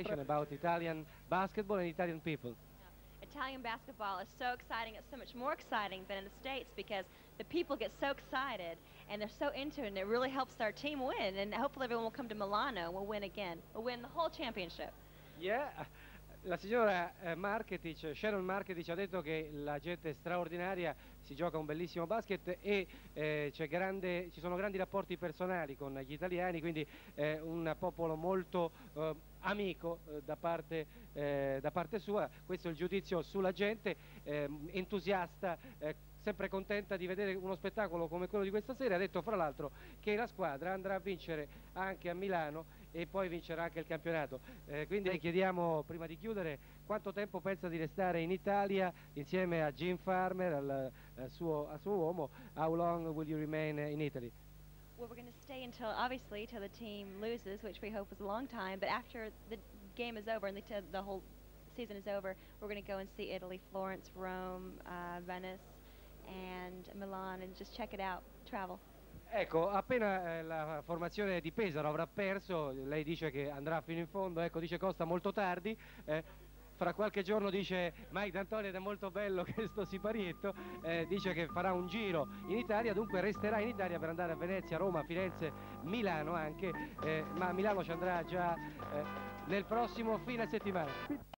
About Italian basketball and Italian people. Italian basketball is so exciting. It's so much more exciting than in the States because the people get so excited and they're so into it, and it really helps our team win. And hopefully everyone will come to Milano and we'll win again. We'll win the whole championship. Yeah. La signora Marketic, Shannon Marketic, ha detto che la gente è straordinaria, si gioca un bellissimo basket e ci sono grandi rapporti personali con gli italiani, quindi un popolo molto amico da parte sua. Questo è il giudizio sulla gente, entusiasta, sempre contenta di vedere uno spettacolo come quello di questa sera. Ha detto fra l'altro che la squadra andrà a vincere anche a Milano e poi vincerà anche il campionato. Quindi le chiediamo, prima di chiudere, quanto tempo pensa di restare in Italia insieme a Jim Farmer, al suo uomo. How long will you remain in Italy? Well, we're going to stay until, obviously, till the team loses, which we hope is a long time. But after the game is over and the whole season is over, we're going to go and see Italy, Florence, Rome, Venice, and Milan, and just check it out, travel. Ecco, appena la formazione di Pesaro avrà perso, lei dice che andrà fino in fondo, ecco, dice Costa molto tardi, fra qualche giorno dice Mike D'Antoni, ed è molto bello questo siparietto, dice che farà un giro in Italia, dunque resterà in Italia per andare a Venezia, Roma, Firenze, Milano anche, ma a Milano ci andrà già nel prossimo fine settimana.